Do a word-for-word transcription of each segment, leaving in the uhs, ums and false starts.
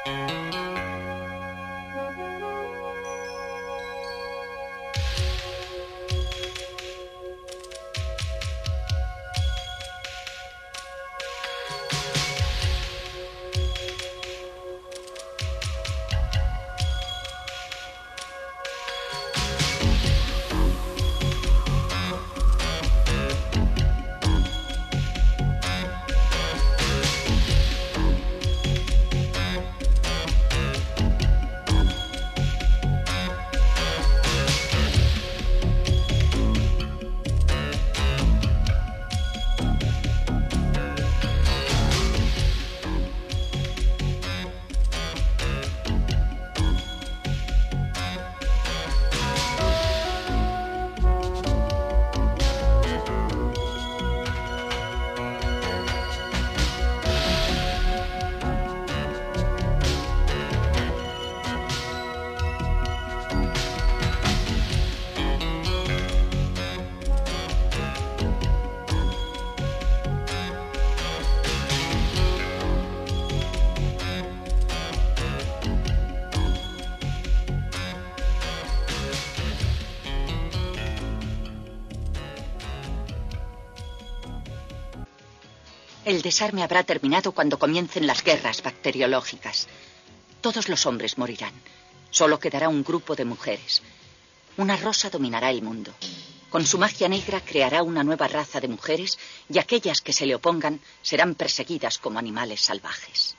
El desarme habrá terminado cuando comiencen las guerras bacteriológicas. Todos los hombres morirán. Solo quedará un grupo de mujeres. Una rosa dominará el mundo. Con su magia negra creará una nueva raza de mujeres y aquellas que se le opongan serán perseguidas como animales salvajes.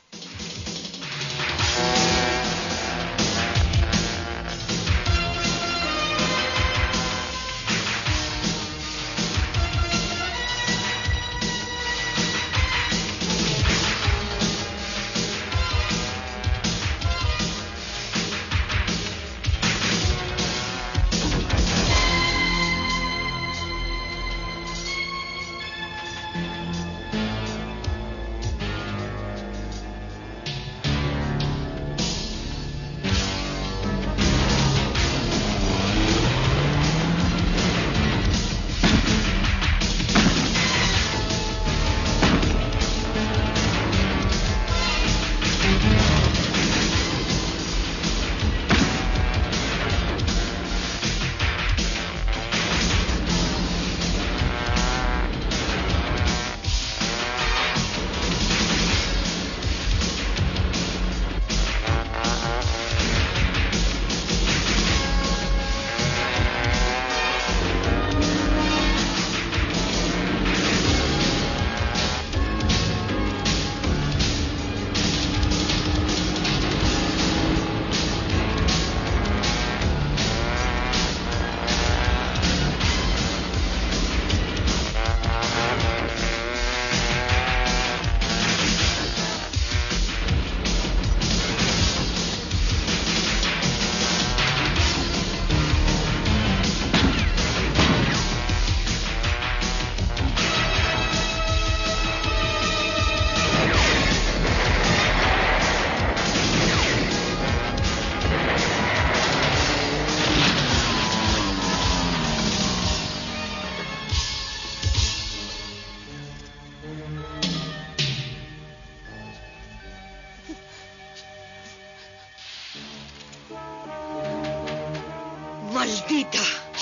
¡Maldita!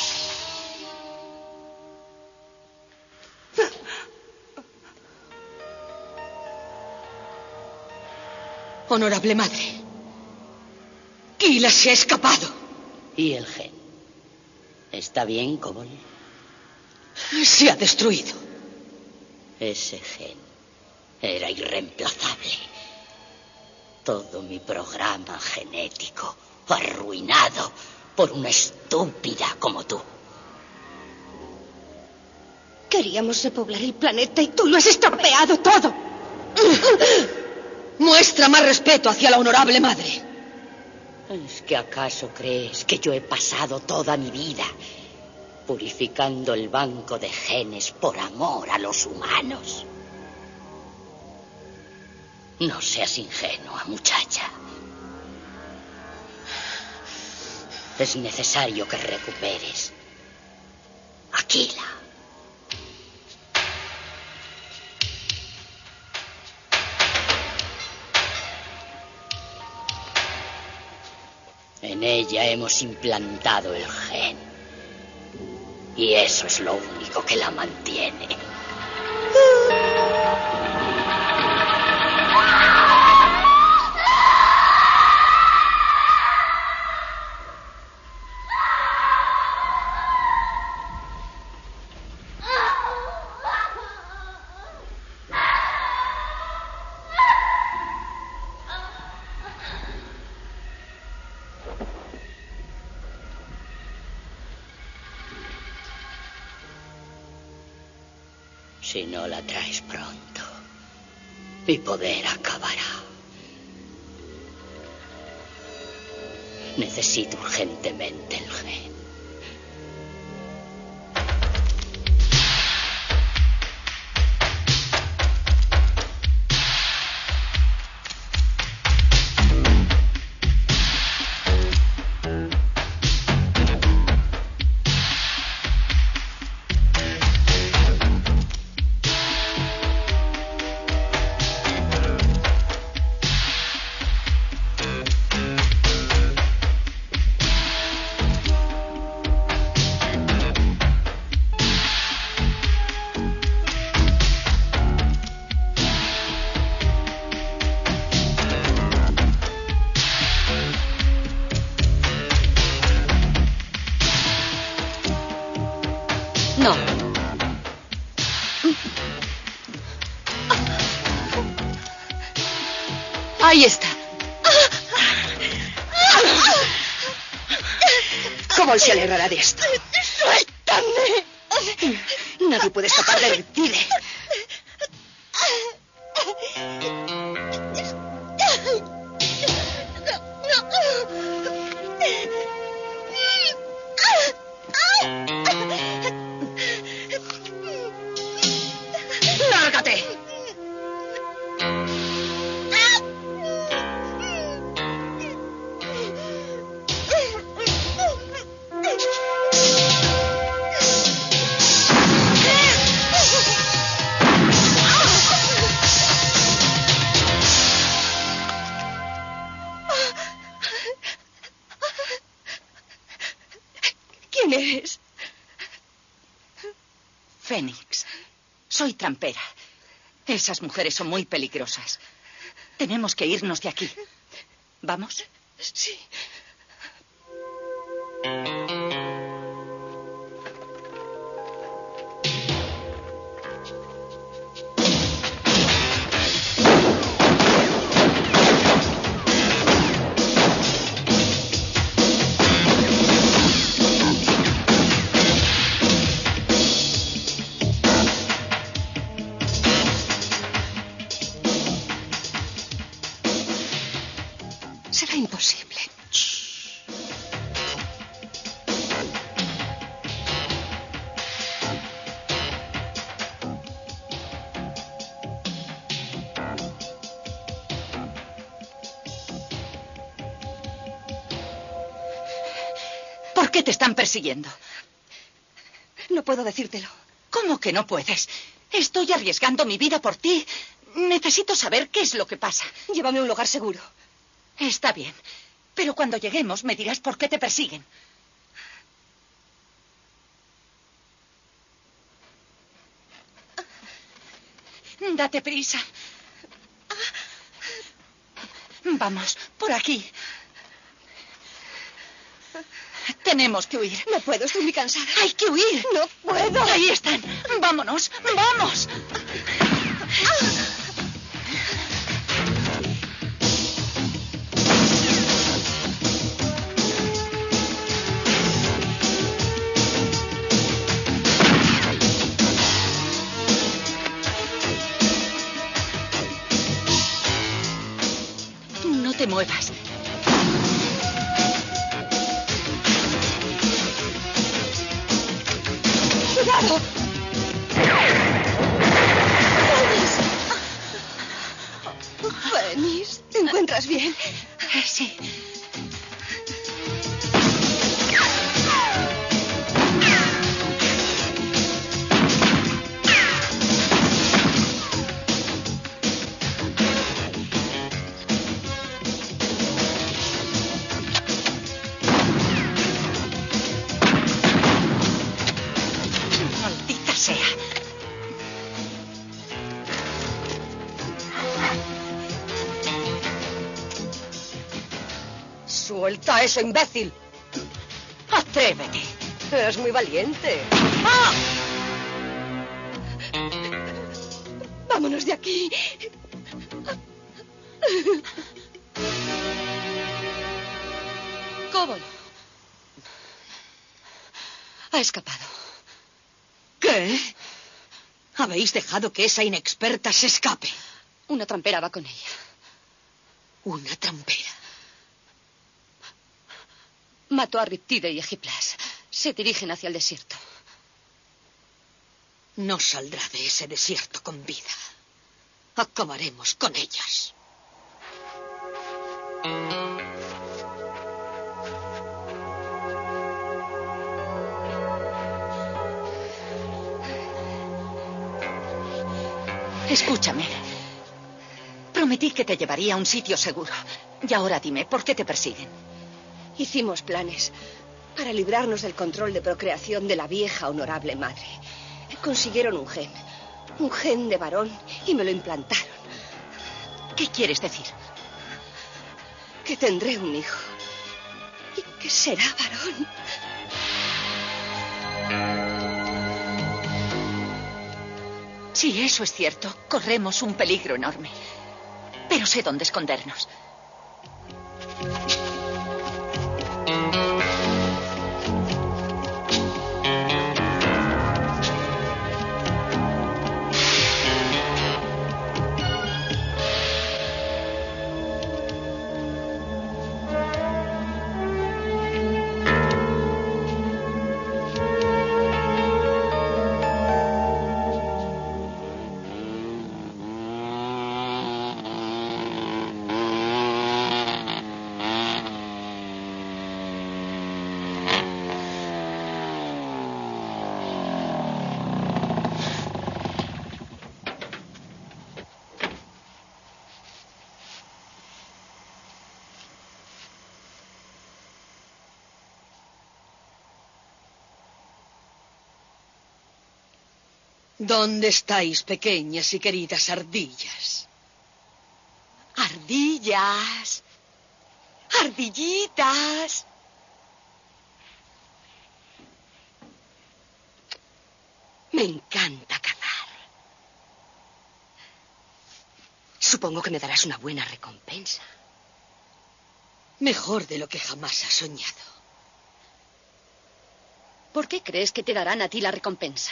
Honorable madre, Kila se ha escapado. ¿Y el gen? ¿Está bien, Kobol? Se ha destruido. Ese gen era irreemplazable. Todo mi programa genético arruinado por una estúpida como tú. Queríamos repoblar el planeta y tú lo has estropeado todo. Muestra más respeto hacia la honorable madre. ¿Es que acaso crees que yo he pasado toda mi vida purificando el banco de genes por amor a los humanos? No seas ingenua, muchacha. Es necesario que recuperes a Kila. En ella hemos implantado el gen. Y eso es lo único que la mantiene. Si no la traes pronto, mi poder acabará. Necesito urgentemente el gen. No. Ahí está. ¿Cómo se alegrará de esto? ¡Suéltame! Nadie puede escapar del Tide. ¡Lárgate! ¿Quién eres? Fénix. Soy trampera. Esas mujeres son muy peligrosas. Tenemos que irnos de aquí. ¿Vamos? Sí. Será imposible. ¿Por qué te están persiguiendo? No puedo decírtelo. ¿Cómo que no puedes? Estoy arriesgando mi vida por ti. Necesito saber qué es lo que pasa. Llévame a un lugar seguro. Está bien, pero cuando lleguemos me dirás por qué te persiguen. Date prisa. Vamos, por aquí. Tenemos que huir. No puedo, estoy muy cansada. Hay que huir. No puedo. Ahí están. Vámonos, vamos. No te muevas. ¡Cuidado! Fénix, ¿te encuentras bien? Sí. Suelta eso, imbécil. ¡Atrévete! Eres muy valiente. ¡Ah! Vámonos de aquí. Cobol. Ha escapado. ¿Qué? ¿Habéis dejado que esa inexperta se escape? Una trampera va con ella. Una trampera. Mató a Riptide y Egiplas. Se dirigen hacia el desierto. No saldrá de ese desierto con vida. Acabaremos con ellas. Escúchame. Prometí que te llevaría a un sitio seguro. Y ahora dime, ¿por qué te persiguen? Hicimos planes para librarnos del control de procreación de la vieja honorable madre. Consiguieron un gen. Un gen de varón y me lo implantaron. ¿Qué quieres decir? Que tendré un hijo. Y que será varón. Si eso es cierto, corremos un peligro enorme. Pero sé dónde escondernos. ¿Dónde estáis, pequeñas y queridas ardillas? ¡Ardillas! ¡Ardillitas! Me encanta cazar. Supongo que me darás una buena recompensa. Mejor de lo que jamás has soñado. ¿Por qué crees que te darán a ti la recompensa?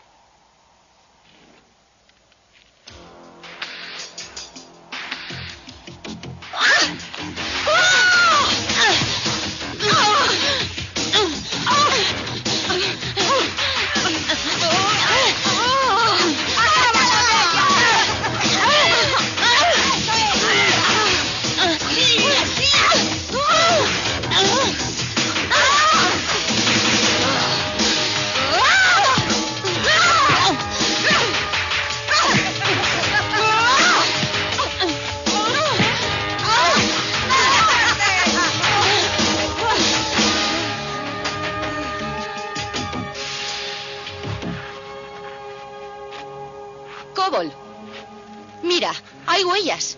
Cobol, mira, hay huellas.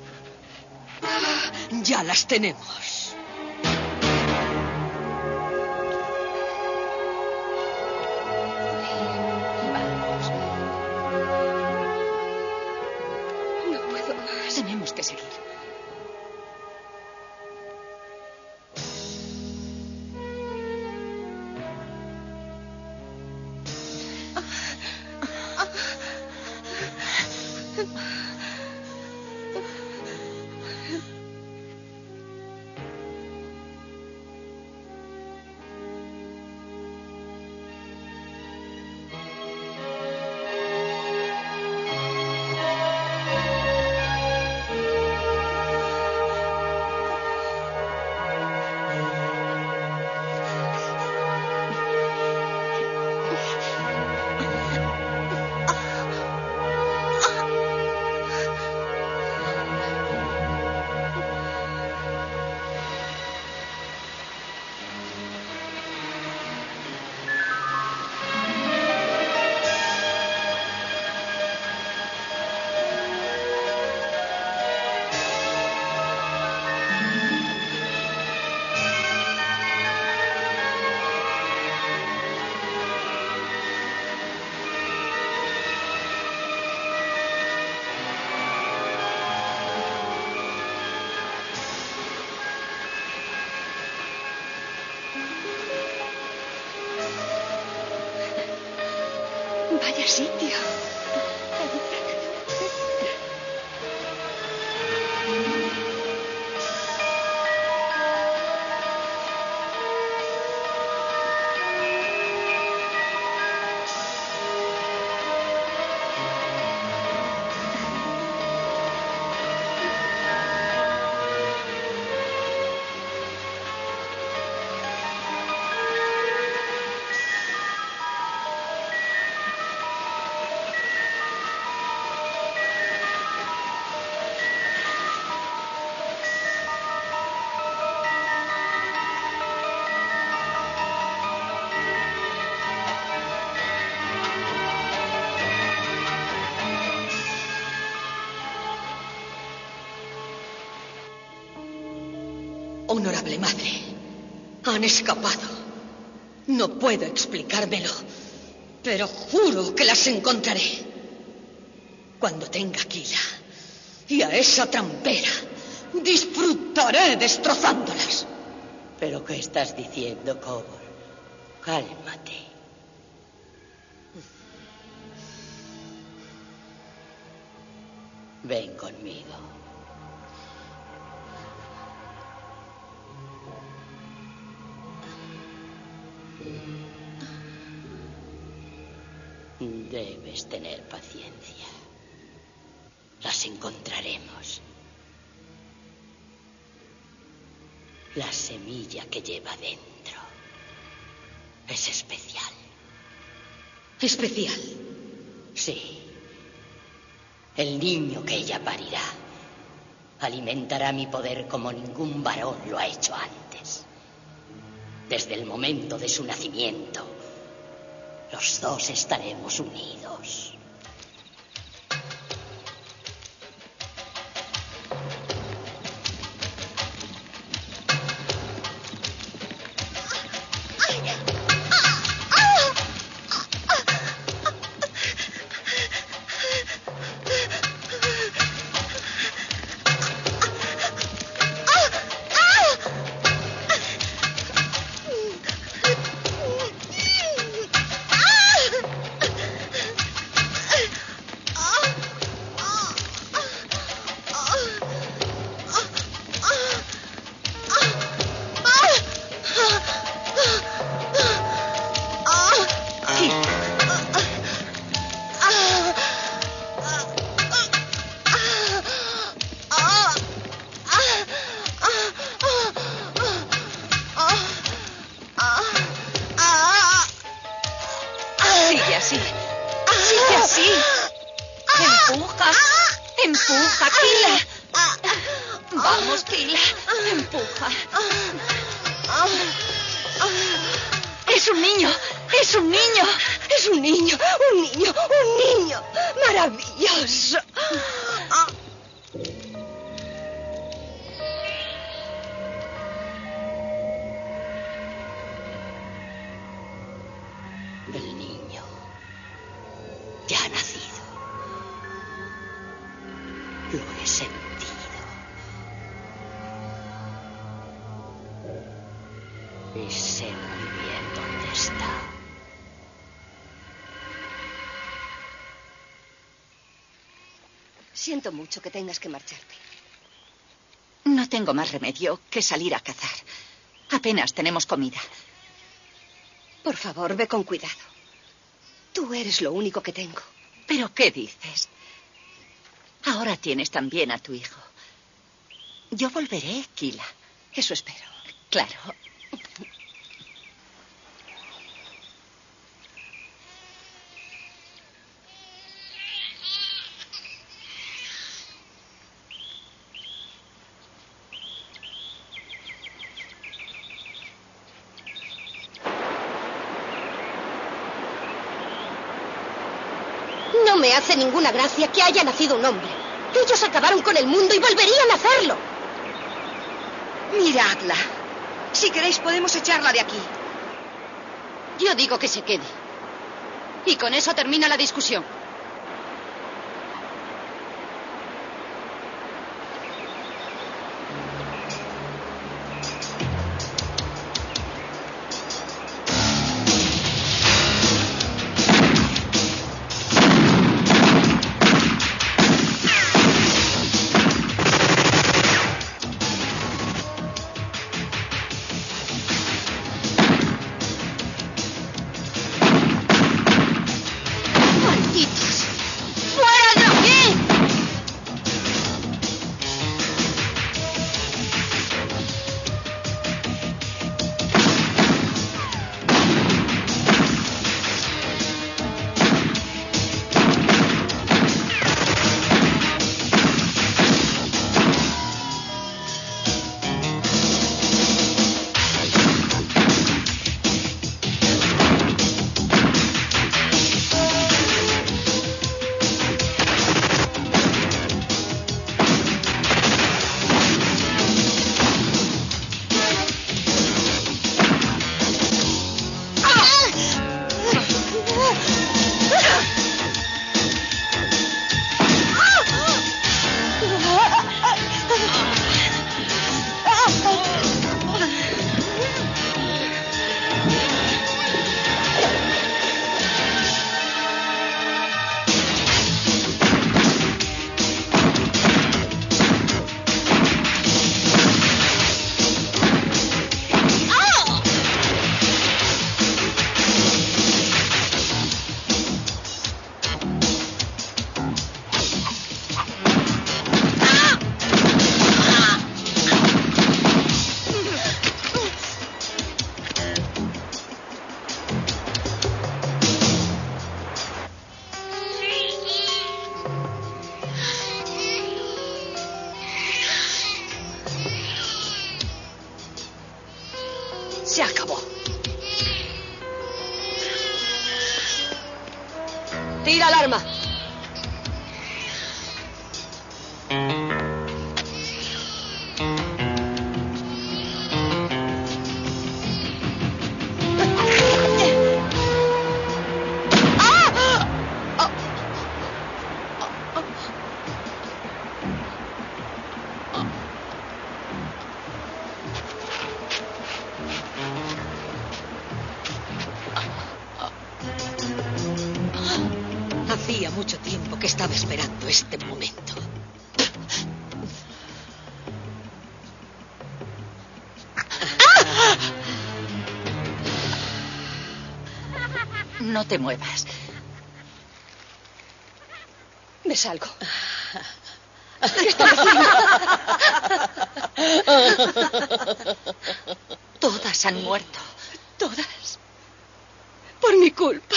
Ya las tenemos. Vamos. No puedo más. Tenemos que seguir. Vaya sitio. Honorable madre, han escapado. No puedo explicármelo, pero juro que las encontraré. Cuando tenga a Kila y a esa trampera, disfrutaré destrozándolas. ¿Pero qué estás diciendo, Cobor? Cálmate. Ven conmigo. Debes tener paciencia. Las encontraremos. La semilla que lleva dentro es especial. ¿Especial? Sí. El niño que ella parirá alimentará mi poder como ningún varón lo ha hecho antes. Desde el momento de su nacimiento, los dos estaremos unidos. Siento mucho que tengas que marcharte. No tengo más remedio que salir a cazar. Apenas tenemos comida. Por favor, ve con cuidado. Tú eres lo único que tengo. ¿Pero qué dices? Ahora tienes también a tu hijo. Yo volveré, Kila. Eso espero. Claro. No me hace ninguna gracia que haya nacido un hombre. Ellos acabaron con el mundo y volverían a hacerlo. Miradla. Si queréis podemos echarla de aquí. Yo digo que se quede. Y con eso termina la discusión. la alarma! Hacía mucho tiempo que estaba esperando este momento. No te muevas. Me salgo. ¿Qué está haciendo? Todas han muerto. Todas. Por mi culpa.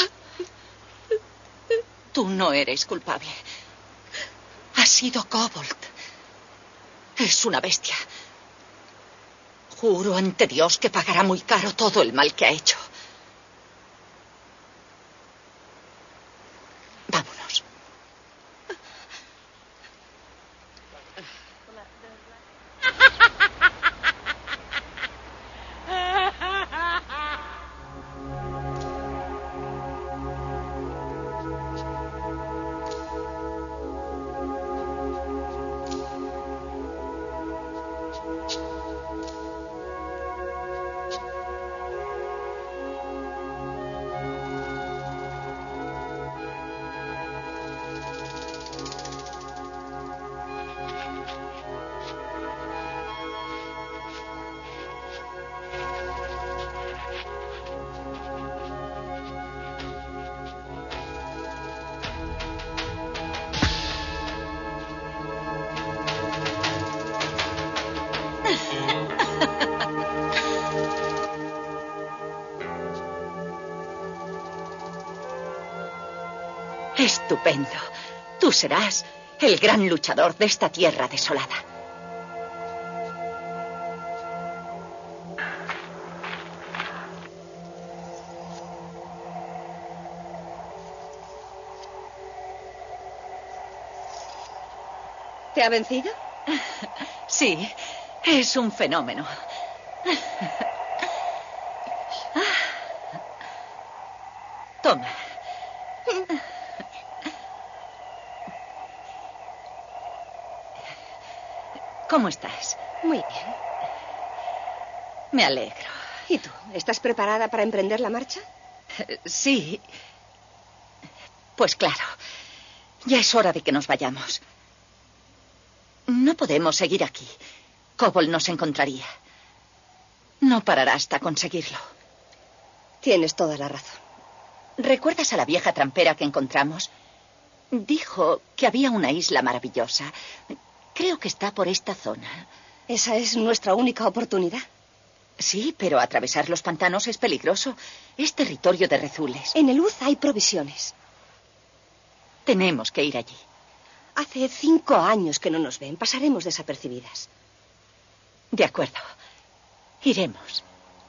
Tú no eres culpable. Ha sido Kobold. Es una bestia. Juro ante Dios que pagará muy caro todo el mal que ha hecho. Vámonos. Estupendo. Tú serás el gran luchador de esta tierra desolada. ¿Te ha vencido? Sí, es un fenómeno. Toma. ¿Cómo estás? Muy bien. Me alegro. ¿Y tú? ¿Estás preparada para emprender la marcha? Sí. Pues claro. Ya es hora de que nos vayamos. No podemos seguir aquí. Kobold nos encontraría. No parará hasta conseguirlo. Tienes toda la razón. ¿Recuerdas a la vieja trampera que encontramos? Dijo que había una isla maravillosa. Creo que está por esta zona. Esa es nuestra única oportunidad. Sí, pero atravesar los pantanos es peligroso. Es territorio de rezules. En el Uz hay provisiones. Tenemos que ir allí. Hace cinco años que no nos ven. Pasaremos desapercibidas. De acuerdo. Iremos.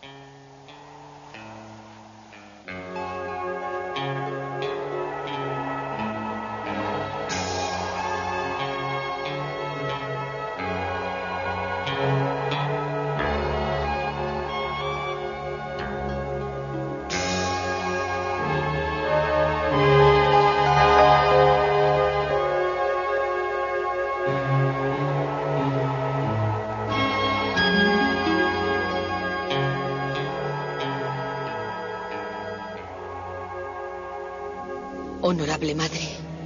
Honorable madre.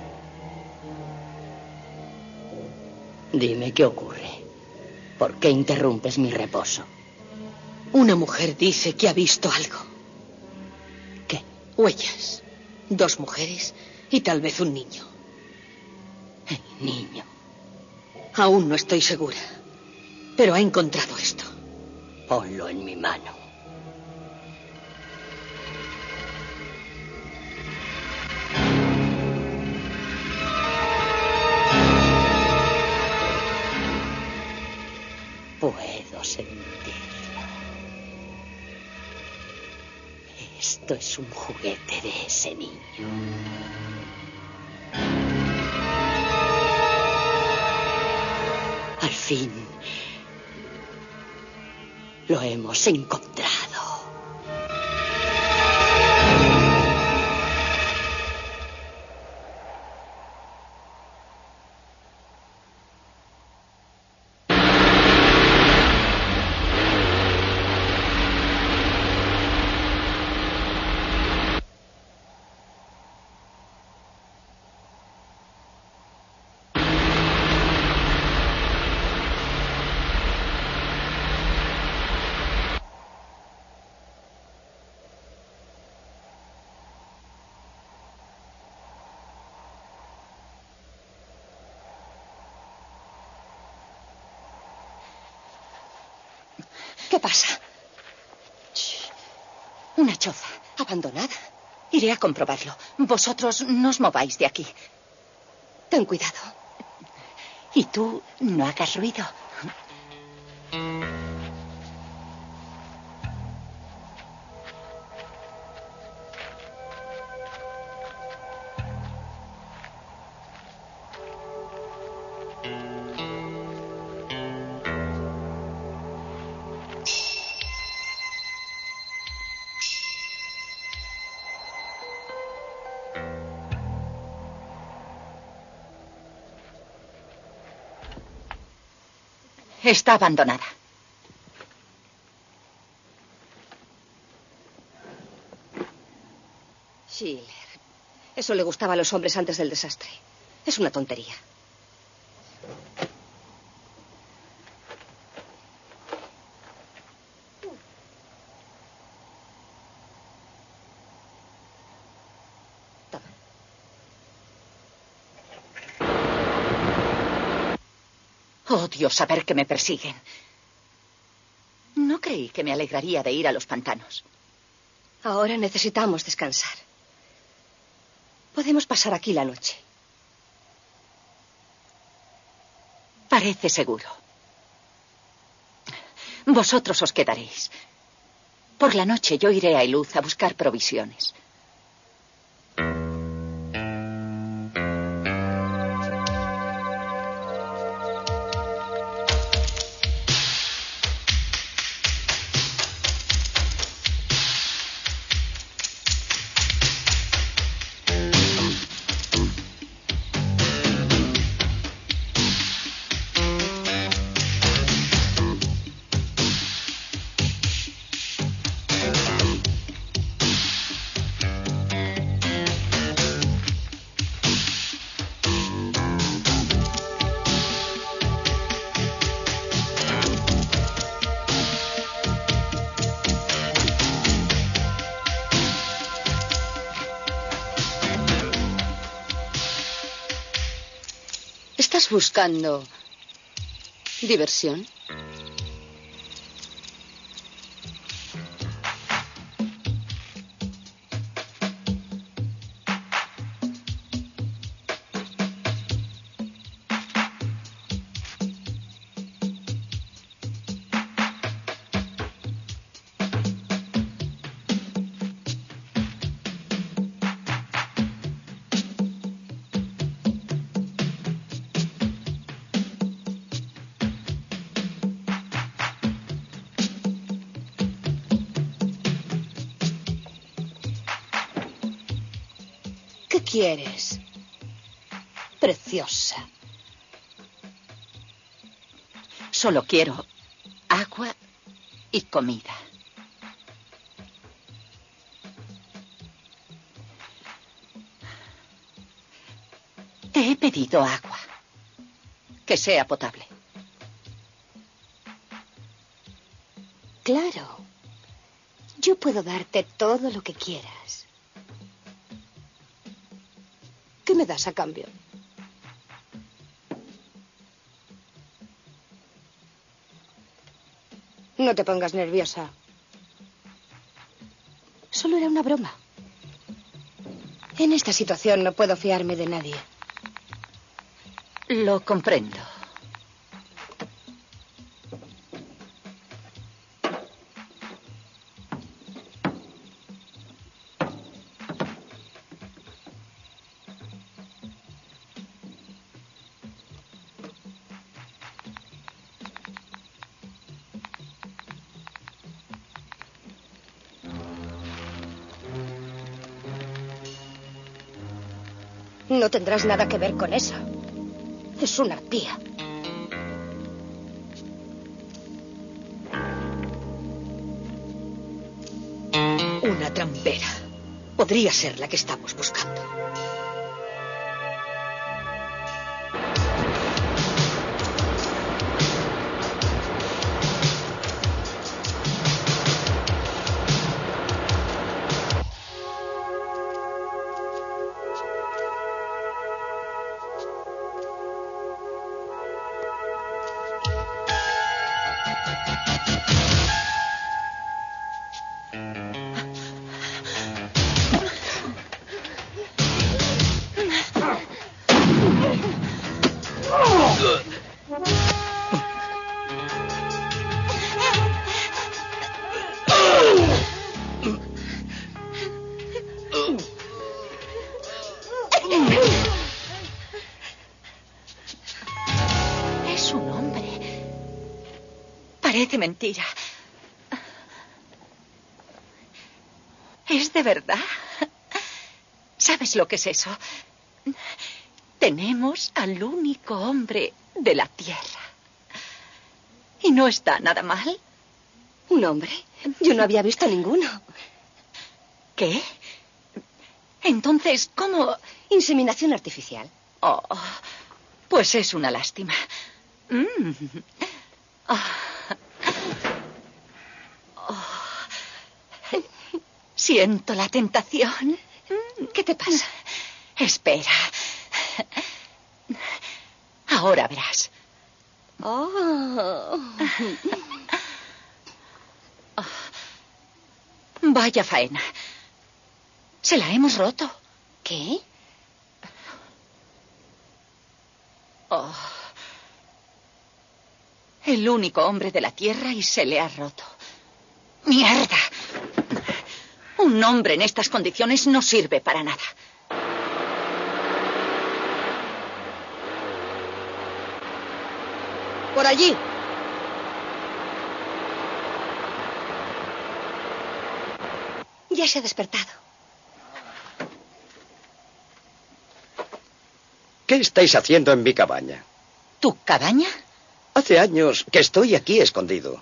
Dime qué ocurre. ¿Por qué interrumpes mi reposo? Una mujer dice que ha visto algo. ¿Qué? Huellas. Dos mujeres y tal vez un niño. El niño. Aún no estoy segura. Pero ha encontrado esto. Ponlo en mi mano. Puedo sentirlo. Esto es un juguete de ese niño. fin lo hemos encontrado. ¿Qué pasa? Shh. Una choza. ¿Abandonada? Iré a comprobarlo. Vosotros no os mováis de aquí. Ten cuidado. Y tú no hagas ruido. Está abandonada. Schiller. Eso le gustaba a los hombres antes del desastre. Es una tontería. Toma. Odio saber que me persiguen. No creí que me alegraría de ir a los pantanos. Ahora necesitamos descansar. Podemos pasar aquí la noche. Parece seguro. Vosotros os quedaréis. Por la noche yo iré a Iluz a buscar provisiones. ¿Estás buscando diversión? ¿Qué quieres? Preciosa. Solo quiero agua y comida. Te he pedido agua. Que sea potable. Claro. Yo puedo darte todo lo que quieras. ¿Qué me das a cambio? No te pongas nerviosa. Solo era una broma. En esta situación no puedo fiarme de nadie. Lo comprendo. No tendrás nada que ver con eso. Es una arpía. Una trampera. Podría ser la que estamos buscando. Es un hombre. Parece mentira. ¿Es de verdad? ¿Sabes lo que es eso? Tenemos al único hombre de la Tierra. ¿Y no está nada mal? ¿Un hombre? Yo no había visto ninguno. ¿Qué? Entonces, ¿cómo? Inseminación artificial. Oh, pues es una lástima. Mm. Oh. Oh. Siento la tentación. ¿Qué te pasa? Espera. Ahora verás. Oh. Vaya faena. Se la hemos roto. ¿Qué? Oh. El único hombre de la Tierra y se le ha roto. ¡Mierda! Un hombre en estas condiciones no sirve para nada. Por allí. Ya se ha despertado. ¿Qué estáis haciendo en mi cabaña? ¿Tu cabaña? Hace años que estoy aquí escondido.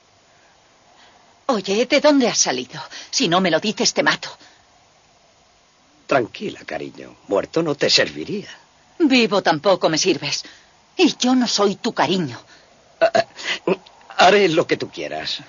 Oye, ¿de dónde has salido? Si no me lo dices, te mato. Tranquila, cariño. Muerto no te serviría. Vivo tampoco me sirves. Y yo no soy tu cariño. Uh, haré lo que tú quieras.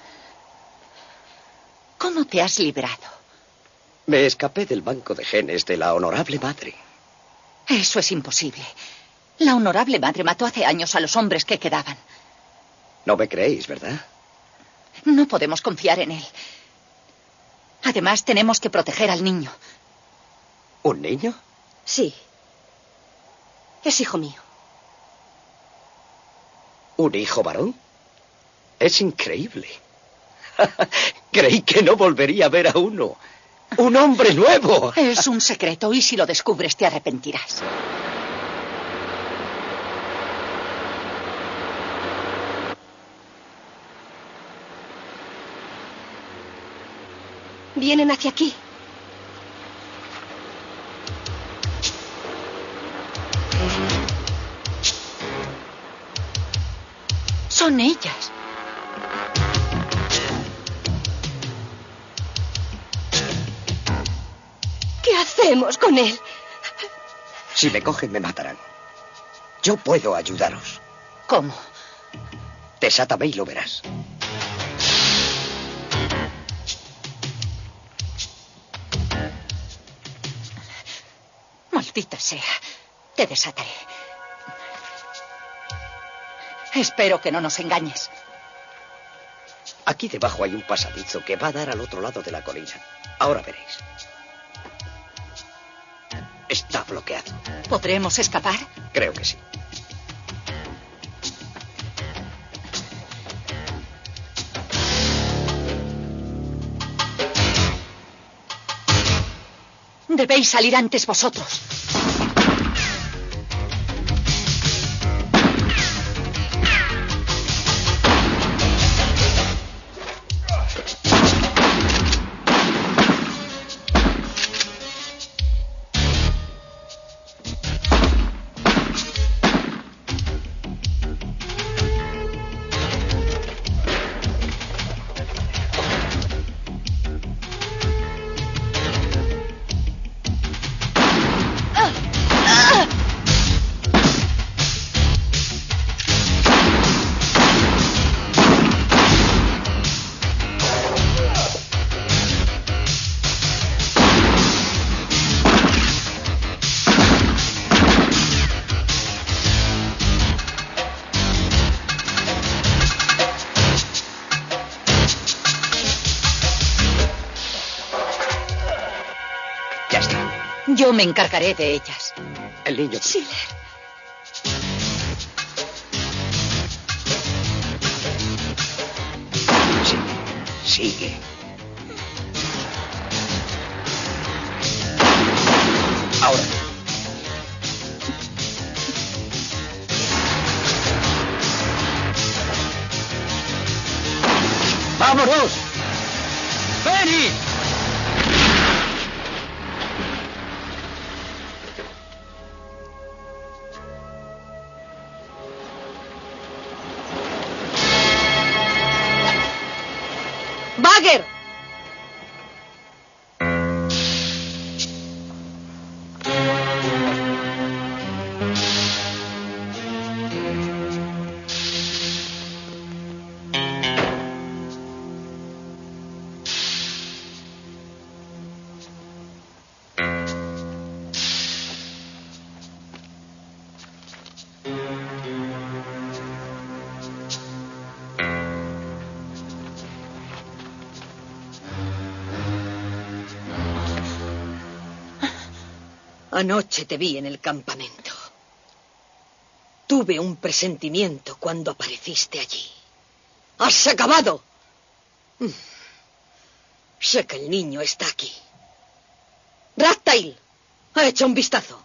¿Cómo te has librado? Me escapé del banco de genes de la honorable madre. Eso es imposible. La honorable madre mató hace años a los hombres que quedaban. No me creéis, ¿verdad? No podemos confiar en él. Además, tenemos que proteger al niño. ¿Un niño? Sí. Es hijo mío. ¿Un hijo varón? Es increíble. Creí que no volvería a ver a uno. ¡Un hombre nuevo! Es un secreto y si lo descubres te arrepentirás. Vienen hacia aquí. Son ellas. ¿Qué hacemos con él? Si me cogen, me matarán. Yo puedo ayudaros. ¿Cómo? Desátame y lo verás. Maldita sea. Te desataré. Espero que no nos engañes. Aquí debajo hay un pasadizo que va a dar al otro lado de la colina. Ahora veréis. Está bloqueado. ¿Podremos escapar? Creo que sí. Debéis salir antes vosotros. Yo me encargaré de ellas. El niño. Schiller. Sigue, sigue. Ahora. ¡Vámonos! ¡Penny! ¡Bagger! Anoche te vi en el campamento. Tuve un presentimiento cuando apareciste allí. ¡Has acabado! Sé que el niño está aquí. Ragtail, ha hecho un vistazo.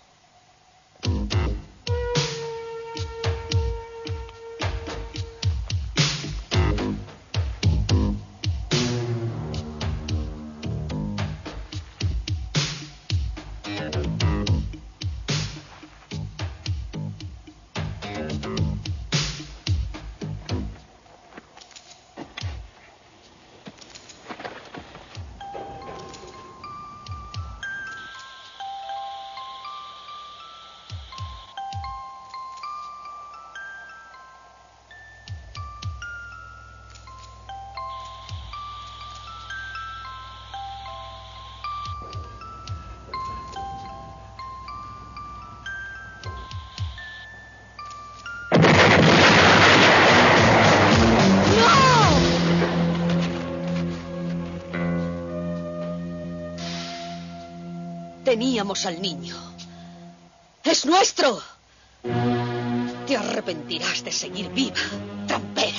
Teníamos al niño. ¡Es nuestro! Te arrepentirás de seguir viva, trampera.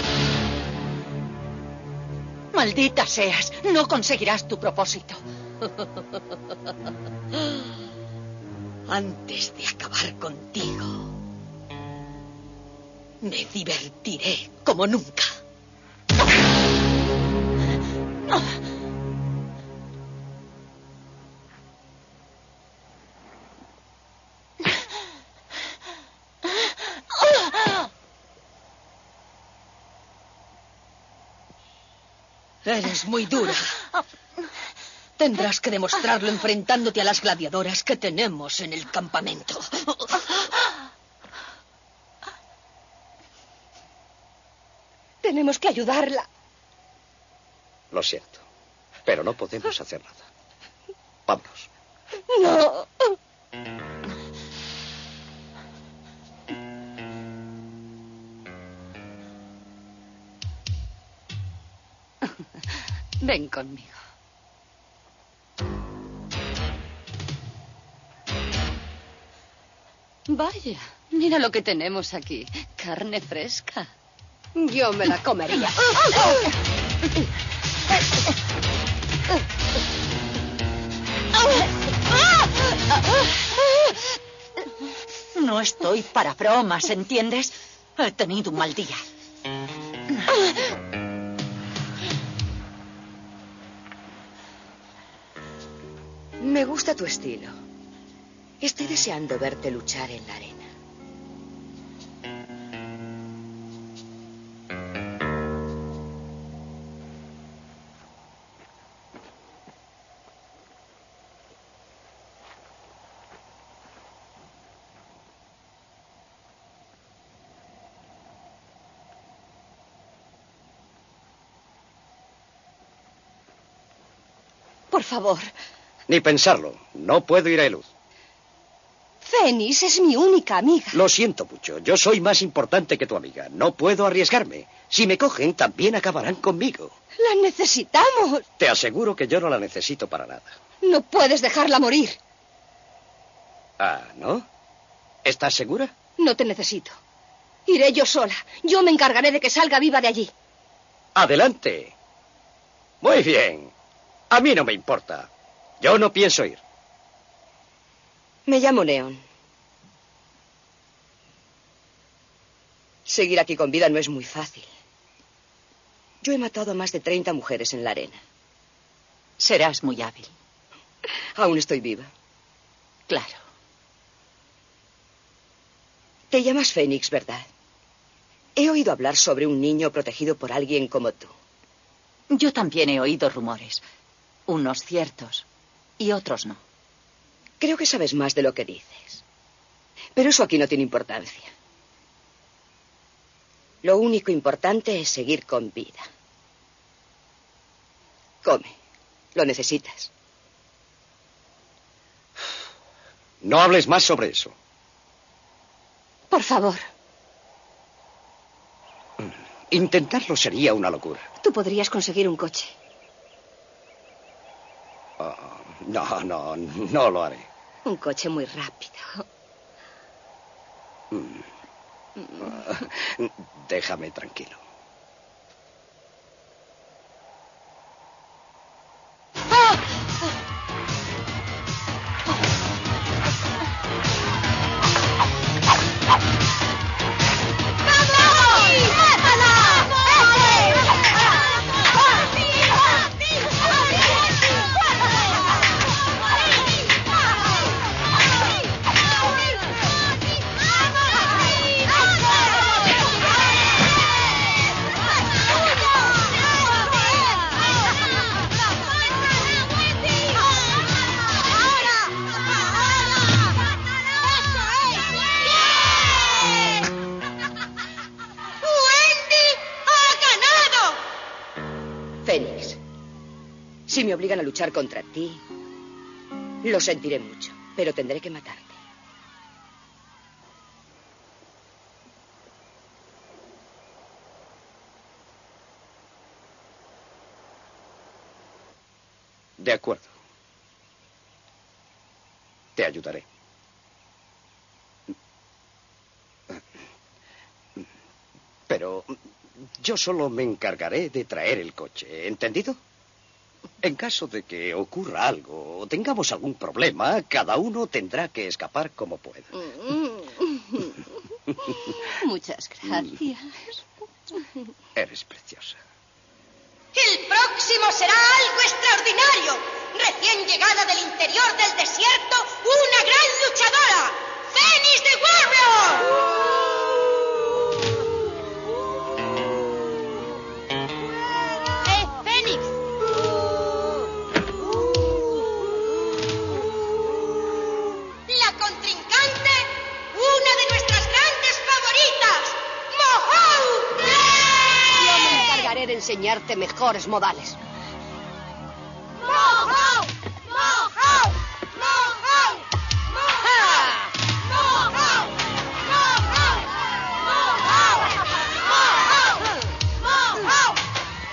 Maldita seas, no conseguirás tu propósito. Antes de acabar contigo, me divertiré como nunca. Eres muy dura. Tendrás que demostrarlo enfrentándote a las gladiadoras que tenemos en el campamento. Tenemos que ayudarla. Lo siento, pero no podemos hacer nada. Vámonos. No. Ven conmigo. Vaya, mira lo que tenemos aquí. Carne fresca. Yo me la comería. No estoy para bromas, ¿entiendes? He tenido un mal día. Me gusta tu estilo. Estoy deseando verte luchar en la arena. Por favor. Ni pensarlo. No puedo ir a Elud. Fennis es mi única amiga. Lo siento mucho. Yo soy más importante que tu amiga. No puedo arriesgarme. Si me cogen, también acabarán conmigo. La necesitamos. Te aseguro que yo no la necesito para nada. No puedes dejarla morir. Ah, ¿no? ¿Estás segura? No te necesito. Iré yo sola. Yo me encargaré de que salga viva de allí. Adelante. Muy bien. A mí no me importa. Yo no pienso ir. Me llamo Neon. Seguir aquí con vida no es muy fácil. Yo he matado a más de treinta mujeres en la arena. Serás muy hábil. Aún estoy viva. Claro. Te llamas Fénix, ¿verdad? He oído hablar sobre un niño protegido por alguien como tú. Yo también he oído rumores. Unos ciertos y otros no. Creo que sabes más de lo que dices. Pero eso aquí no tiene importancia. Lo único importante es seguir con vida. Come. Lo necesitas. No hables más sobre eso. Por favor. Intentarlo sería una locura. Tú podrías conseguir un coche. Oh, no, no, no lo haré. Un coche muy rápido. Déjame tranquilo. Fénix, si me obligan a luchar contra ti, lo sentiré mucho, pero tendré que matarte. De acuerdo. Te ayudaré. Pero yo solo me encargaré de traer el coche, ¿entendido? En caso de que ocurra algo o tengamos algún problema, cada uno tendrá que escapar como pueda. Muchas gracias. Eres preciosa. El próximo será algo extraordinario. Recién llegada del interior del desierto, una gran luchadora. ¡Fénix the Warrior! De enseñarte mejores modales. ¡Mohawk! ¡Mohawk! ¡Mohawk! ¡Mohawk! ¡Mohawk! ¡Mohawk! ¡Mohawk!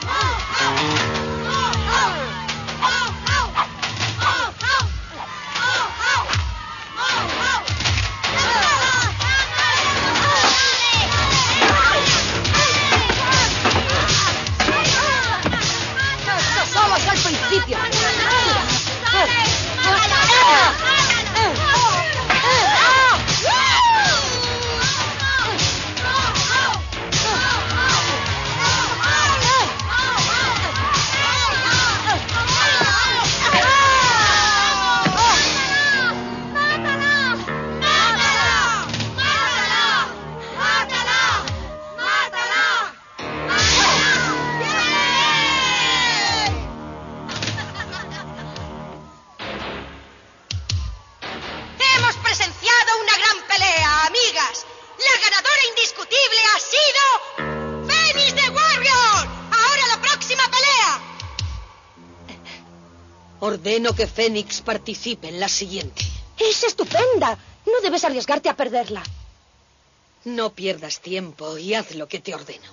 Ordeno que Fénix participe en la siguiente. ¡Es estupenda! No debes arriesgarte a perderla. No pierdas tiempo y haz lo que te ordeno.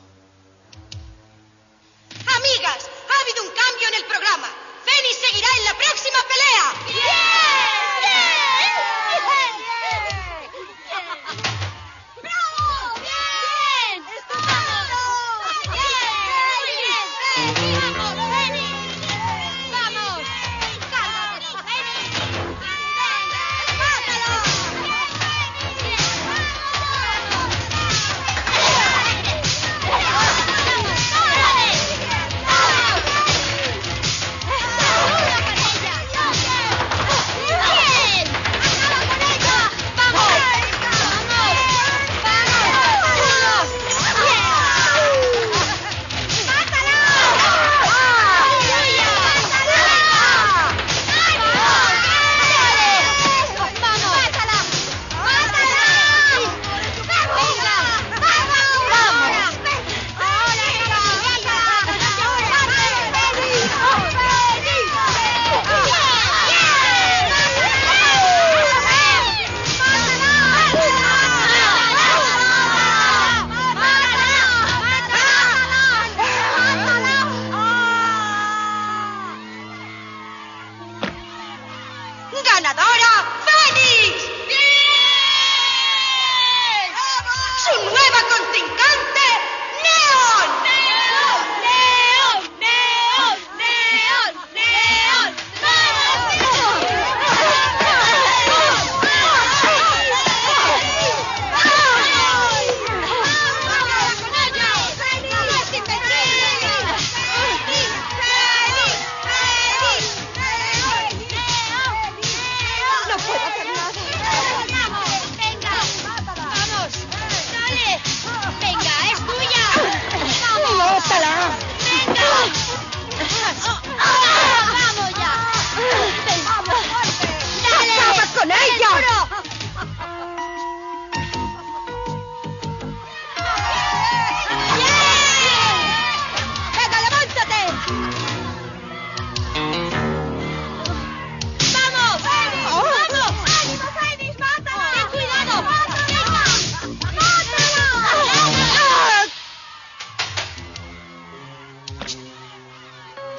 Amigas, ha habido un cambio en el programa. Fénix seguirá en la próxima pelea. ¡Bien! ¡Bien! ¡Bien!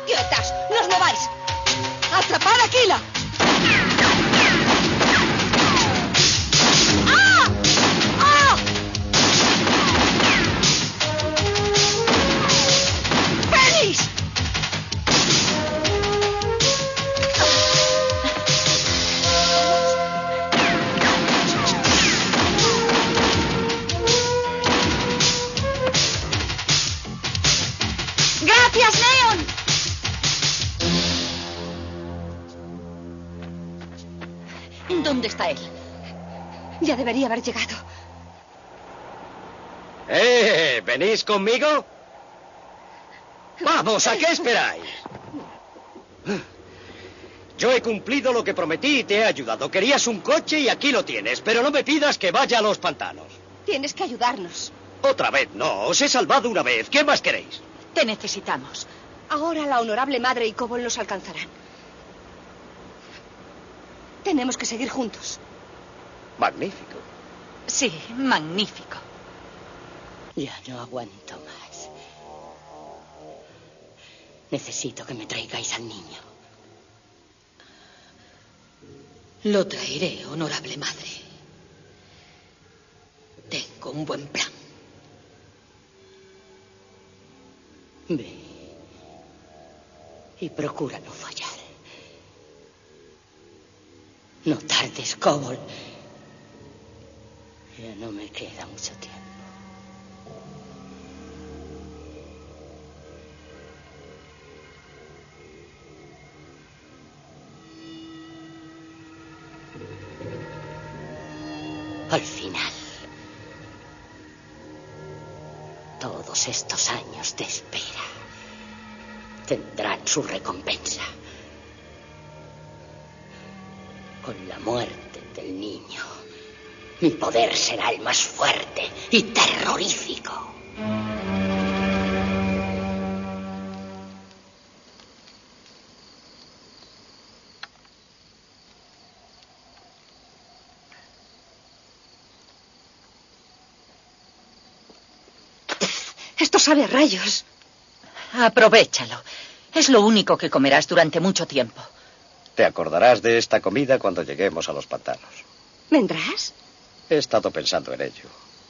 ¡Quietas! ¡No os mováis! ¡Atrapad a Aquila! ¡Ah! ¡Ah! ¡Fénix! ¡Gracias, Neon! ¿Dónde está él? Ya debería haber llegado. ¡Eh! ¿Venís conmigo? ¡Vamos! ¿A qué esperáis? Yo he cumplido lo que prometí y te he ayudado. Querías un coche y aquí lo tienes, pero no me pidas que vaya a los pantanos. Tienes que ayudarnos. Otra vez, no. Os he salvado una vez. ¿Qué más queréis? Te necesitamos. Ahora la honorable madre y Cobol nos alcanzarán. Tenemos que seguir juntos. Magnífico. Sí, magnífico. Ya no aguanto más. Necesito que me traigáis al niño. Lo traeré, honorable madre. Tengo un buen plan. Ve. Y procura no fallar. No tardes, Cobol. Ya no me queda mucho tiempo. Al final, todos estos años de espera tendrán su recompensa. Con la muerte del niño, mi poder será el más fuerte y terrorífico. Esto sabe a rayos. Aprovéchalo. Es lo único que comerás durante mucho tiempo. Te acordarás de esta comida cuando lleguemos a los pantanos. ¿Vendrás? He estado pensando en ello.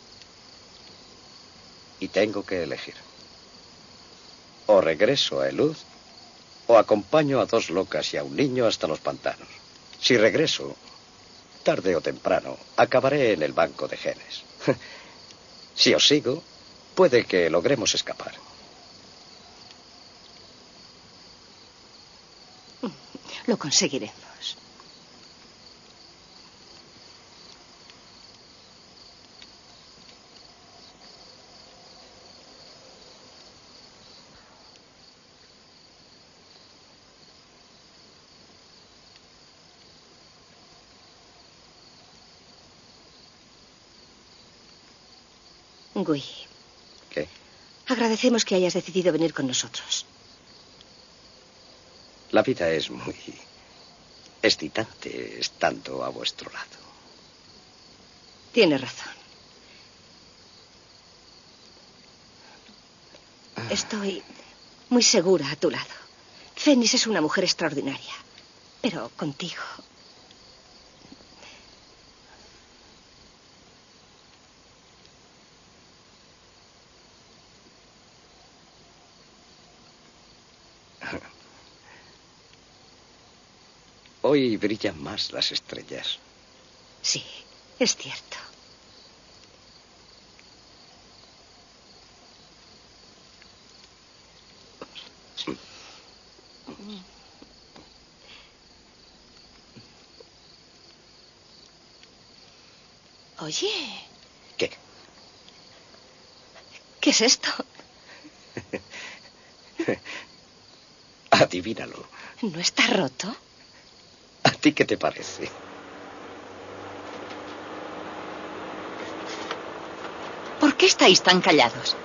Y tengo que elegir. O regreso a Elud, o acompaño a dos locas y a un niño hasta los pantanos. Si regreso, tarde o temprano, acabaré en el banco de genes. Si os sigo, puede que logremos escapar. Lo conseguiremos. Gui. ¿Qué? Agradecemos que hayas decidido venir con nosotros. La vida es muy excitante estando a vuestro lado. Tienes razón. Estoy muy segura a tu lado. Fénix es una mujer extraordinaria. Pero contigo... Hoy brillan más las estrellas. Sí, es cierto. Oye. ¿Qué? ¿Qué es esto? Adivínalo. ¿No está roto? ¿A ti qué te parece? ¿Por qué estáis tan callados?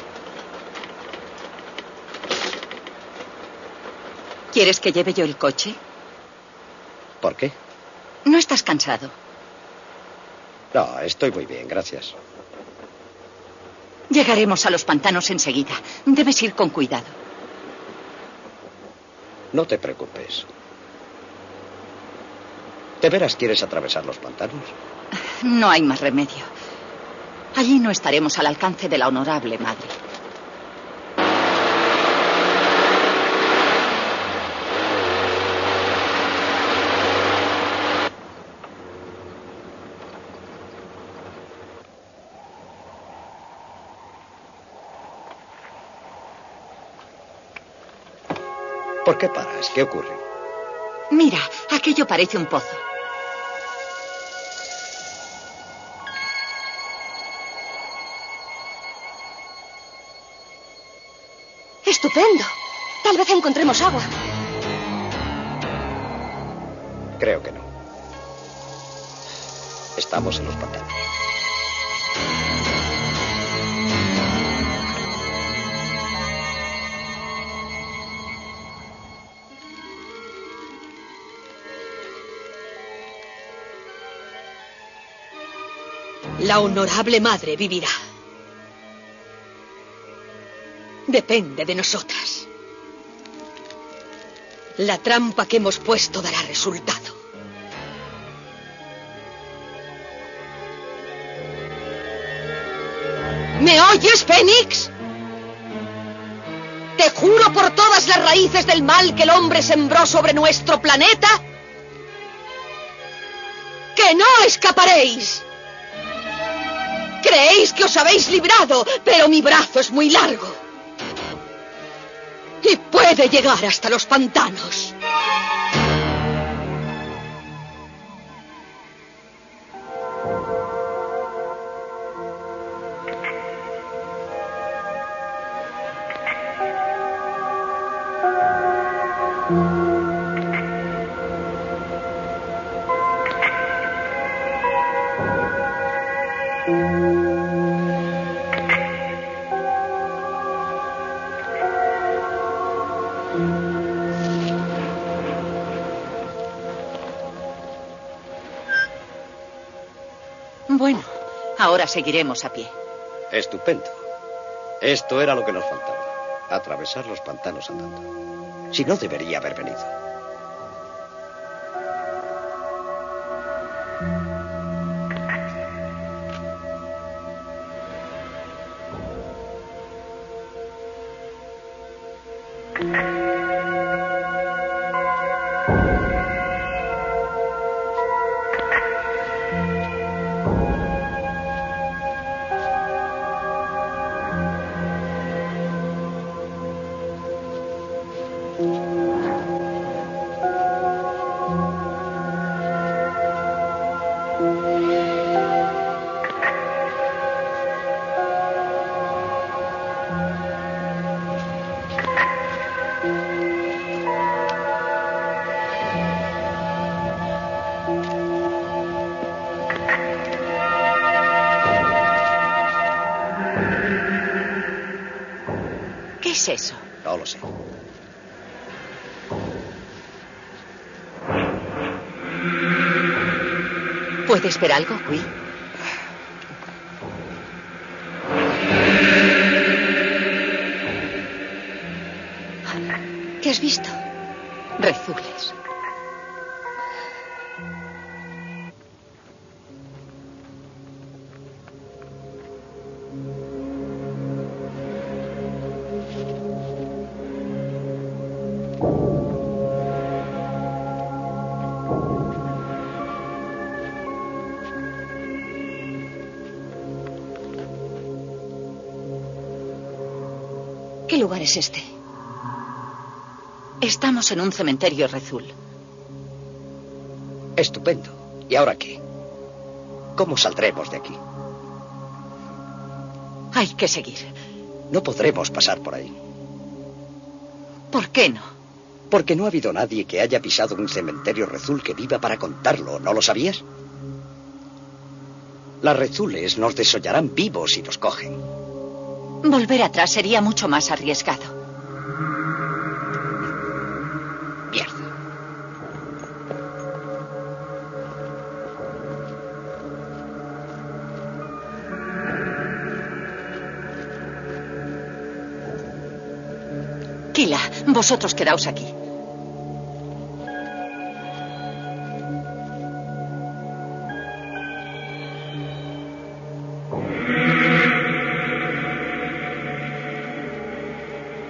¿Quieres que lleve yo el coche? ¿Por qué? ¿No estás cansado? No, estoy muy bien, gracias. Llegaremos a los pantanos enseguida. Debes ir con cuidado. No te preocupes. ¿De veras quieres atravesar los pantanos? No hay más remedio. Allí no estaremos al alcance de la honorable madre. ¿Por qué paras? ¿Qué ocurre? Mira, aquello parece un pozo. ¡Estupendo! Tal vez encontremos agua. Creo que no. Estamos en los pantanos. La honorable madre vivirá. Depende de nosotras. La trampa que hemos puesto dará resultado. ¿Me oyes, Fénix? Te juro por todas las raíces del mal que el hombre sembró sobre nuestro planeta que no escaparéis. Creéis que os habéis librado, pero mi brazo es muy largo y puede llegar hasta los pantanos. Bueno, ahora seguiremos a pie. Estupendo. Esto era lo que nos faltaba. Atravesar los pantanos andando. Si no, debería haber venido. ¿Qué es eso? No lo sé. ¿Puedes ver algo, Quill? ¿Qué has visto? Rezules. ¿Qué lugar es este? Estamos en un cementerio Rezul. Estupendo. ¿Y ahora qué? ¿Cómo saldremos de aquí? Hay que seguir. No podremos pasar por ahí. ¿Por qué no? Porque no ha habido nadie que haya pisado un cementerio Rezul que viva para contarlo. ¿No lo sabías? Las Rezules nos desollarán vivos si nos cogen. Volver atrás sería mucho más arriesgado. Mierda. Kila, vosotros quedaos aquí.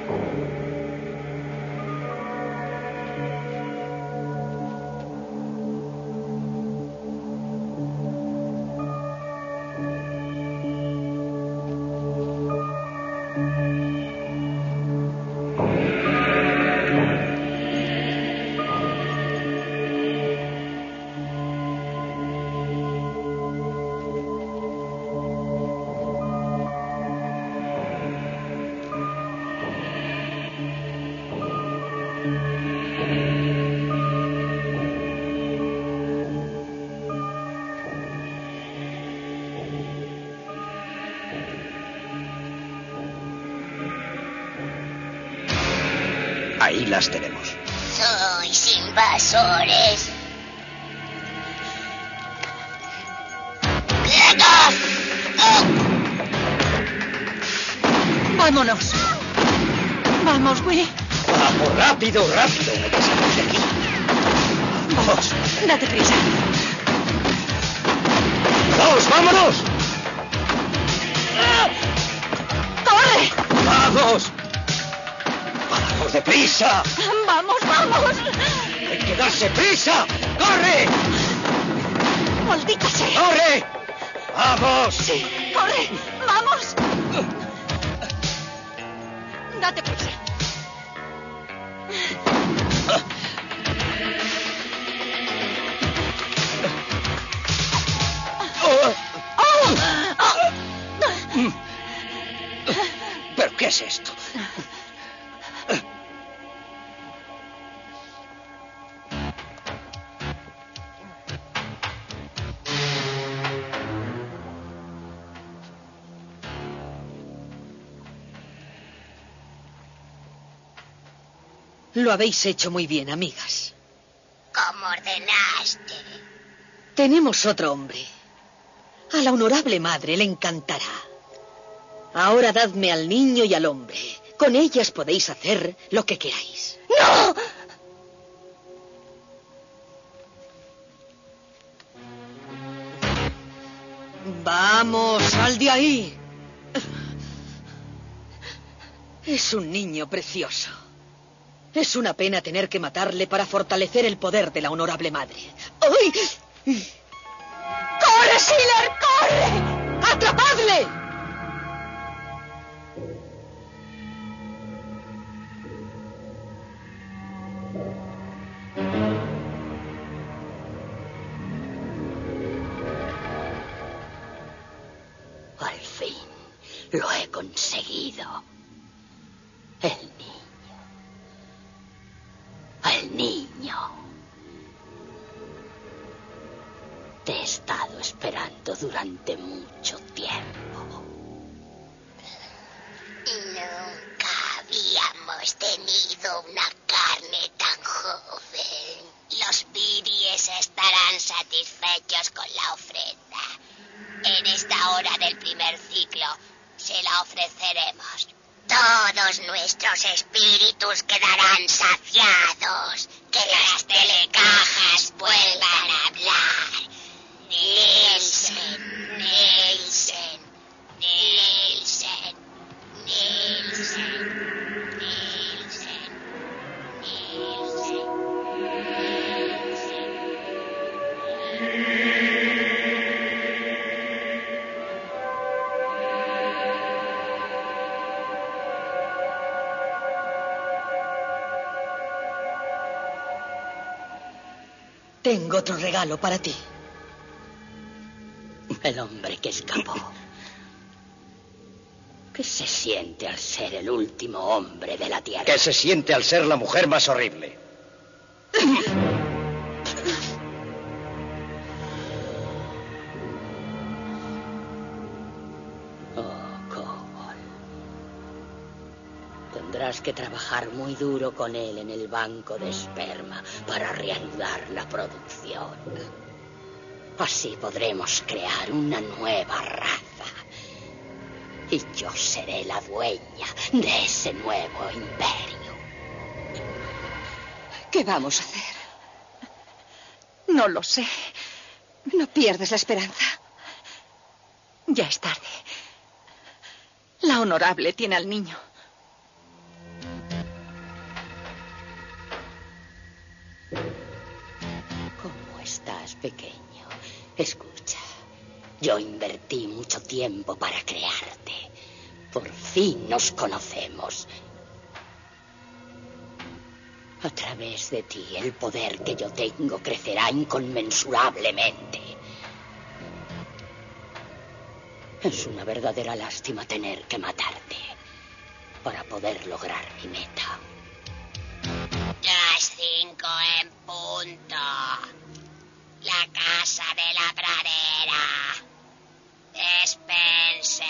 Ahí las tenemos. Sois invasores. ¡Quietos! ¡Vámonos! ¡Vamos, Will! ¡Vamos, rápido, rápido! ¡Me salir de aquí! ¡Vamos! ¡Date prisa! ¡Vamos, vámonos! ¡Corre! ¡Vamos! ¡Vamos, deprisa! ¡Vamos, vamos! ¡Hay que darse prisa! ¡Corre! ¡Maldita sea! ¡Corre! ¡Vamos! Sí, corre. ¡Vamos! Date prisa. ¿Pero qué es esto? Lo habéis hecho muy bien, amigas. ¿Cómo ordenaste? Tenemos otro hombre. A la honorable madre le encantará. Ahora dadme al niño y al hombre. Con ellas podéis hacer lo que queráis. ¡No! Vamos, sal de ahí. Es un niño precioso. Es una pena tener que matarle para fortalecer el poder de la honorable madre. ¡Ay! ¡Corre, Schiller, corre! ¡Atrapadle! Al fin, lo he conseguido. El niño. El niño. Te he estado esperando durante mucho tiempo. Nunca habíamos tenido una carne tan joven. Los viries estarán satisfechos con la ofrenda. En esta hora del primer ciclo se la ofreceremos. Todos nuestros espíritus quedarán saciados. Que las telecajas vuelvan a hablar. Nielsen, Nielsen, Nielsen, Nielsen, Nielsen, Nielsen, Nielsen. Tengo otro regalo para ti. El hombre que escapó. ¿Qué se siente al ser el último hombre de la Tierra? ¿Qué se siente al ser la mujer más horrible? Oh, Kobol. Tendrás que trabajar muy duro con él en el banco de esperma para reanudar la producción. Así podremos crear una nueva raza. Y yo seré la dueña de ese nuevo imperio. ¿Qué vamos a hacer? No lo sé. No pierdas la esperanza. Ya es tarde. La honorable tiene al niño. estás, pequeño. Escucha, yo invertí mucho tiempo para crearte. Por fin nos conocemos. A través de ti, el poder que yo tengo crecerá inconmensurablemente. Es una verdadera lástima tener que matarte para poder lograr mi meta. Las cinco en punto. La casa de la pradera. Spencer.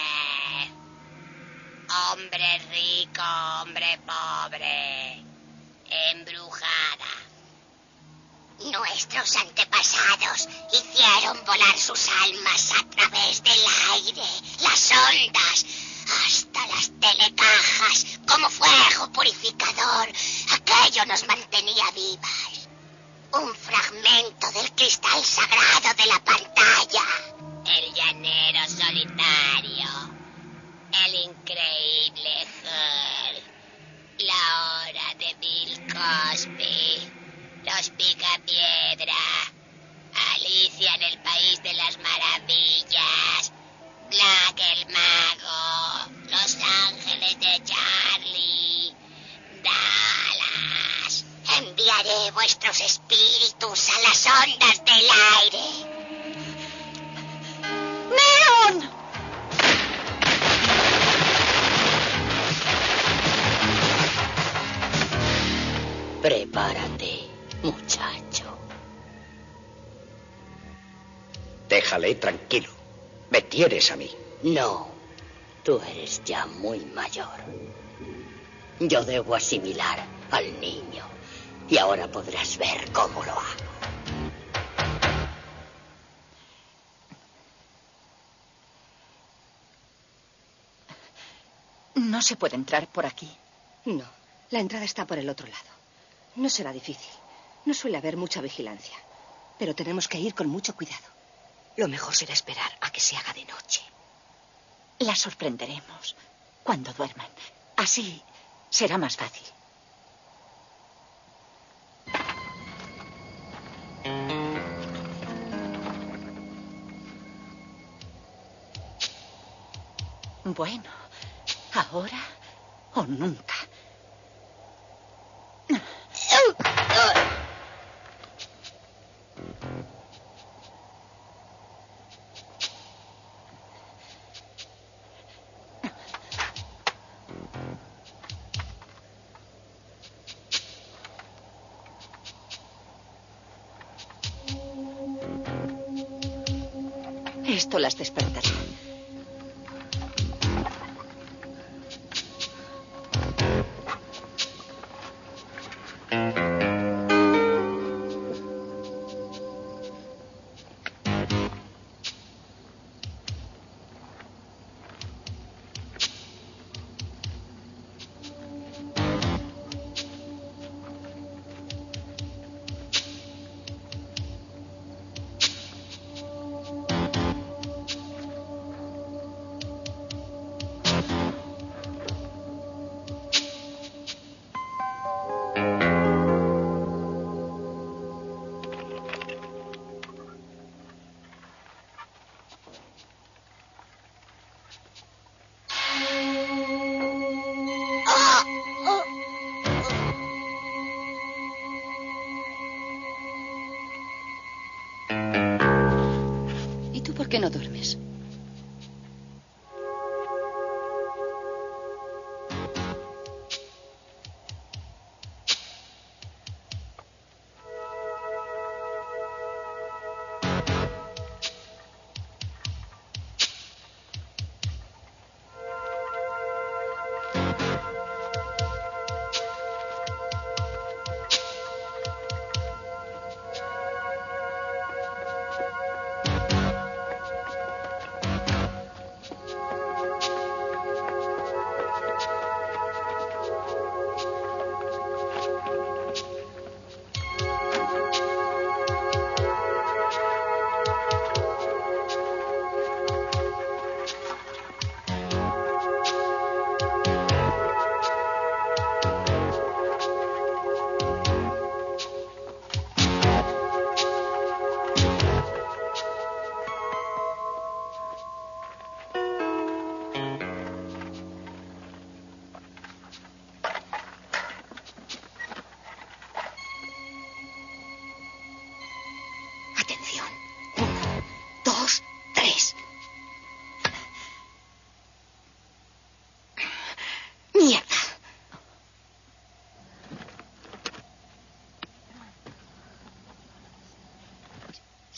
Hombre rico, hombre pobre. Embrujada. Nuestros antepasados hicieron volar sus almas a través del aire, las ondas, hasta las telecajas, como fuego purificador. Aquello nos mantenía vivas. Un fragmento del cristal sagrado de la pantalla. El llanero solitario. El increíble Hulk. La hora de Bill Cosby. Los Picapiedra. Alicia en el País de las Maravillas. Black el Mago. Los Ángeles de Charlie. Dallas. Enviaré vuestros espíritus a las ondas del aire. ¡Neon! Prepárate, muchacho. Déjale tranquilo. Me tienes a mí. No, tú eres ya muy mayor. Yo debo asimilar al niño. Y ahora podrás ver cómo lo hago. No se puede entrar por aquí. No, la entrada está por el otro lado. No será difícil. No suele haber mucha vigilancia. Pero tenemos que ir con mucho cuidado. Lo mejor será esperar a que se haga de noche. La sorprenderemos cuando duerman. Así será más fácil. Bueno, ahora o nunca. Esto las despertará. ¿Por qué no duermes?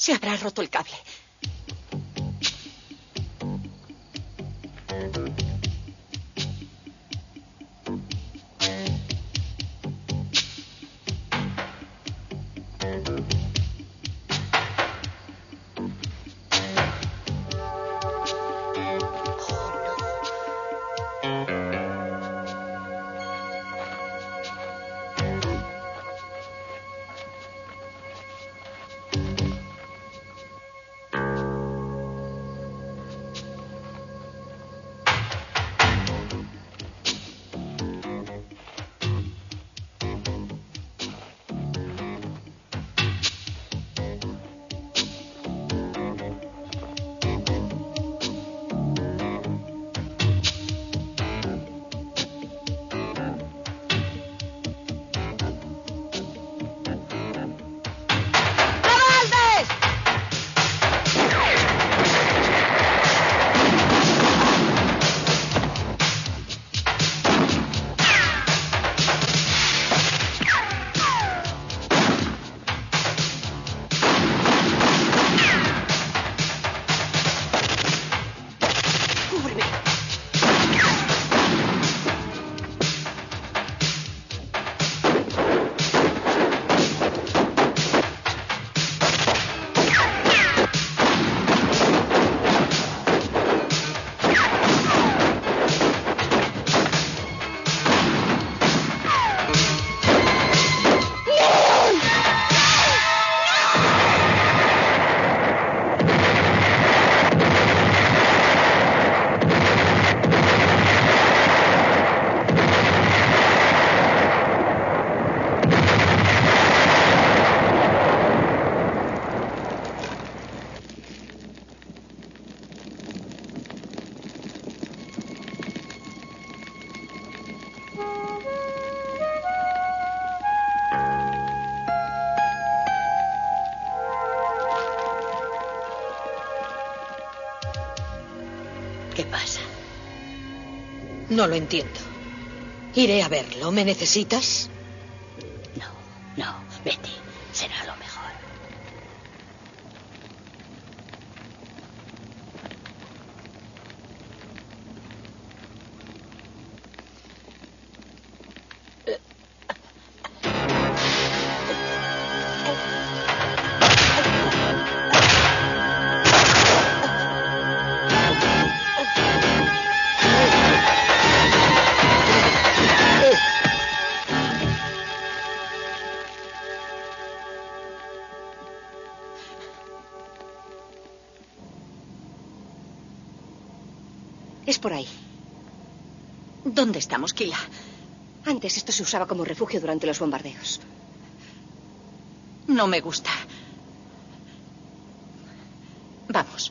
Se habrá roto el cable. ¿Qué pasa? No lo entiendo. Iré a verlo. ¿Me necesitas? No, no, vete. Será lo mejor. Es por ahí. ¿Dónde estamos, Kila? Antes esto se usaba como refugio durante los bombardeos. No me gusta. Vamos.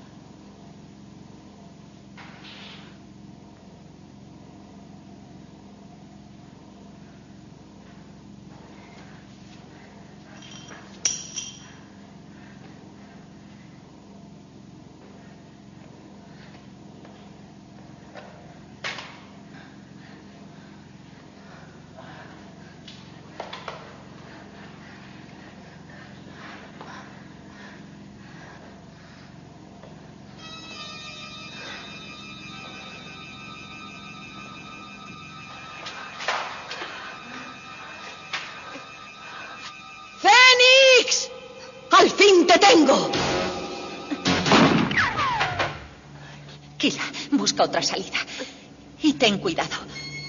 ¡Al fin te tengo! Kila, busca otra salida. Y ten cuidado.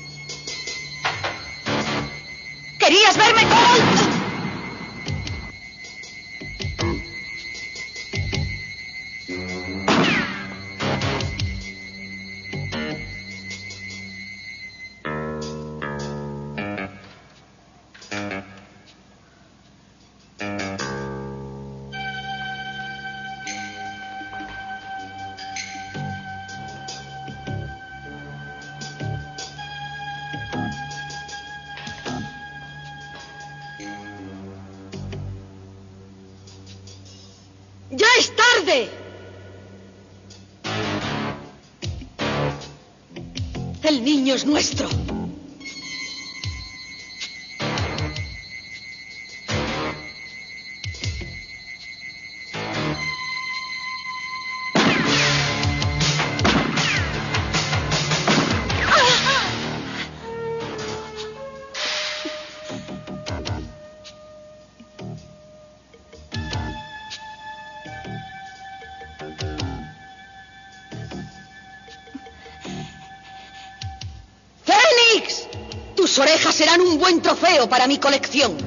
¿Querías verme con...? ¡Ya es tarde! El niño es nuestro. Tus orejas serán un buen trofeo para mi colección.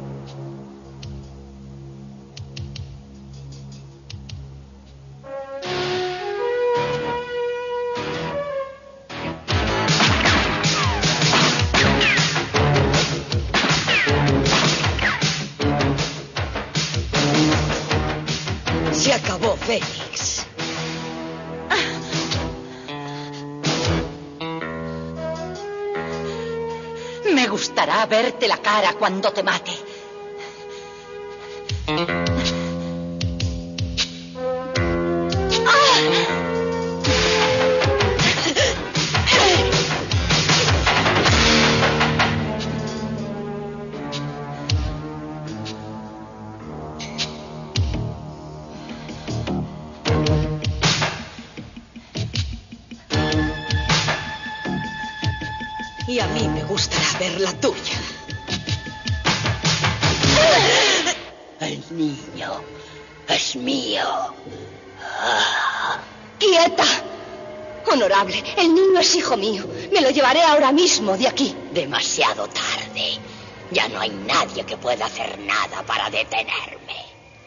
Se acabó, Fénix. Me gustará verte la cara cuando te mate. Y a mí me gustará ver la tuya. El niño es mío. Ah. ¡Quieta! Honorable, el niño es hijo mío. Me lo llevaré ahora mismo de aquí. Demasiado tarde. Ya no hay nadie que pueda hacer nada para detenerme.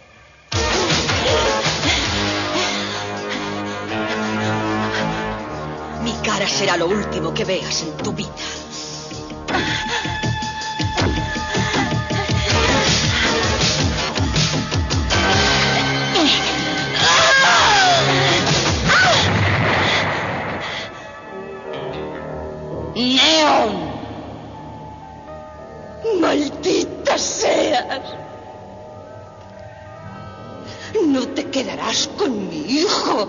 Mi cara será lo último que veas en tu vida. ¡Neón! ¡Maldita seas! No te quedarás con mi hijo.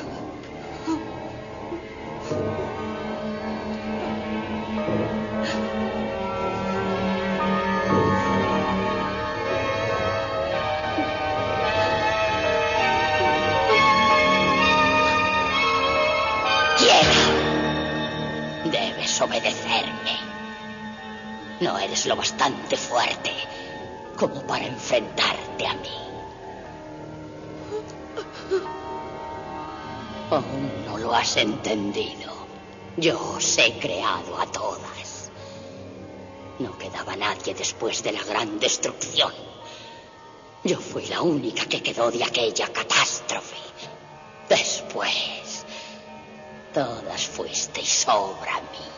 Debes obedecerme. No eres lo bastante fuerte como para enfrentarte a mí. Aún no lo has entendido. Yo os he creado a todas. No quedaba nadie después de la gran destrucción. Yo fui la única que quedó de aquella catástrofe. Después, todas fuisteis obra mía.